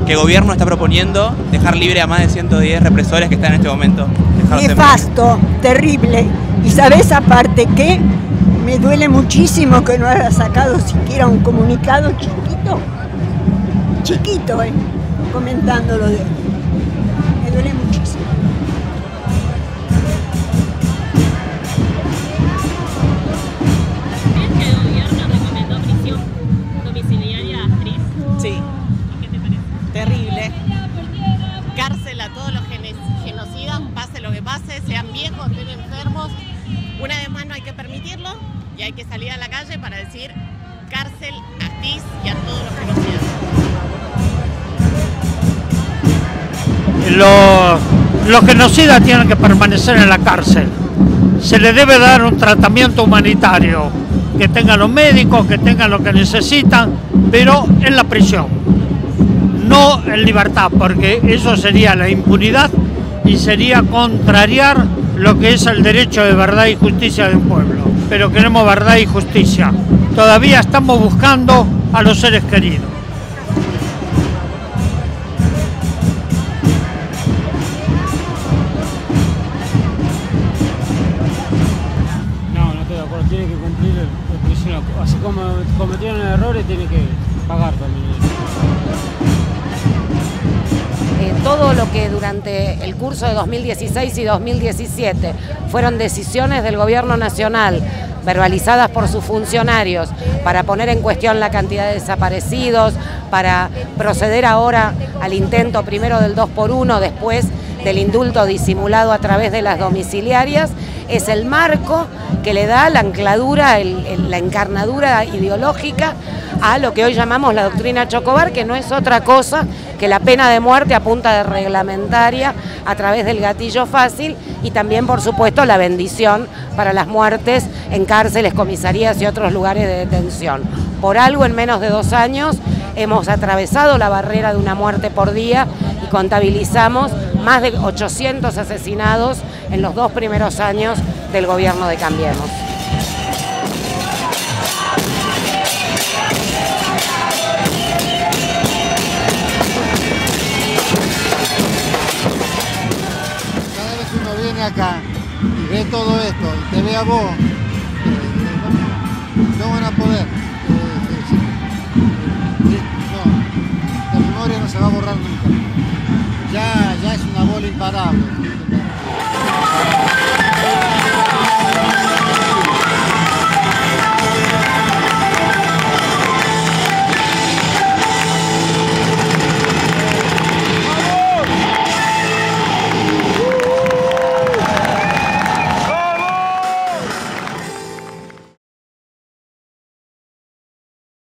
que el gobierno está proponiendo dejar libre a más de 110 represores que están en este momento. Nefasto, terrible. Y sabes aparte que me duele muchísimo que no haya sacado siquiera un comunicado chiquito, comentándolo de él. Me duele muchísimo. ¿Crees que el gobierno recomendó prisión domiciliaria a Astrid? Sí. ¿Y qué te parece? Terrible. Cárcel a todos los genocidas, pase lo que pase, sean viejos, estén enfermos. Una vez más no hay que permitirlo y hay que salir a la calle para decir cárcel a Astrid y a todos los genocidas. Los genocidas tienen que permanecer en la cárcel. Se les debe dar un tratamiento humanitario, que tengan los médicos, que tengan lo que necesitan, pero en la prisión, no en libertad, porque eso sería la impunidad y sería contrariar lo que es el derecho de verdad y justicia de un pueblo. Pero queremos verdad y justicia. Todavía estamos buscando a los seres queridos. No estoy de acuerdo, tiene que cumplir el prisionero. Así como cometieron errores, tiene que pagar también. Todo lo que durante el curso de 2016 y 2017 fueron decisiones del gobierno nacional verbalizadas por sus funcionarios para poner en cuestión la cantidad de desaparecidos, para proceder ahora al intento primero del 2x1, después del indulto disimulado a través de las domiciliarias, es el marco que le da la ancladura, la encarnadura ideológica a lo que hoy llamamos la doctrina Chocobar, que no es otra cosa que la pena de muerte a punta de reglamentaria a través del gatillo fácil y también, por supuesto, la bendición para las muertes en cárceles, comisarías y otros lugares de detención. Por algo, en menos de 2 años, hemos atravesado la barrera de una muerte por día y contabilizamos más de 800 asesinados en los 2 primeros años del gobierno de Cambiemos. Acá y ve todo esto y te ve a vos, no van a poder. No, la memoria no se va a borrar nunca. Ya es una bola imparable.